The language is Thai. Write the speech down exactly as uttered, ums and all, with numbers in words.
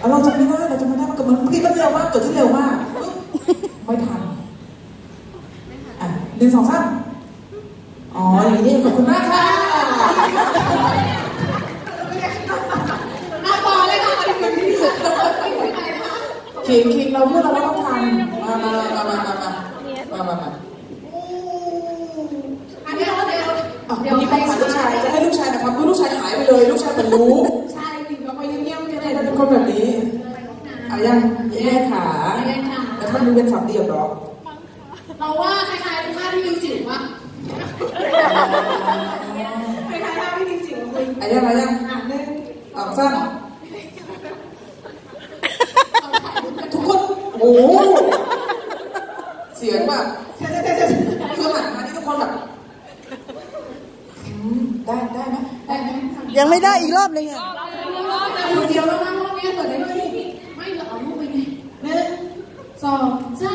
เราจะไม่ได้เราจะไม่ได้มันเกิดมันเมื่อกี้มันเร็วมากเกิดขึ้นเร็วมากไม่ทันอ่ะหนึ่งสองสามอ๋ออย่างนี้ขอบคุณมากค่ะน่าต่อเลยค่ะคิงคิงเราพูดเราต้องทำมามามามามามามามาอันนี้เราเดี๋ยวเดี๋ยวนี้ไปหาลูกชายจะให้ลูกชายนะครับลูกชายหายไปเลยลูกชายมันรู้ใช่จริงเราไปเยี่ยมๆกันเลใช่ยถ้าเป็นคนแบบนี้เอายังแยกขาแต่ถ้ามันเป็นสามเดี่ยวหรอเราว่าคล้ายๆท่าที่ยิงจิ๋วป่ะคล้ายๆท่าที่ยิงจิ๋วเลยเอายังเอายังอ่ะหนึ่งออกสั้นทุกคนโอ้เสียงแบบคือหันมาที่ทุกคนแบบได้ได้ไหมได้ไหมยังไม่ได้อีกรอบเลยอ่ะคนเดียวแล้วนะรอบนี้เปิดได้ไหมไม่เหรอเอาลูกไปไงหนึ่งสองสาม